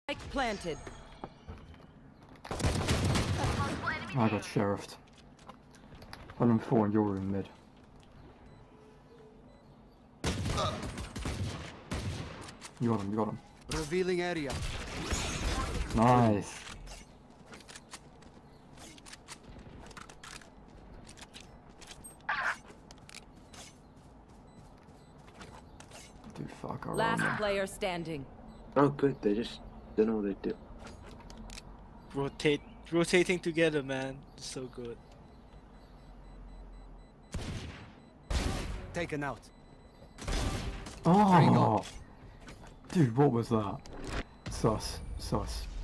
Planted. I got sheriffed. 104 in your room, mid. You got him, you got him. Revealing area. Nice. Dude, fuck, I Last ran player standing. Oh, good. They just don't know what they do. Rotating together, man. It's so good. Taken out. Oh, dude, what was that? Sus, sus.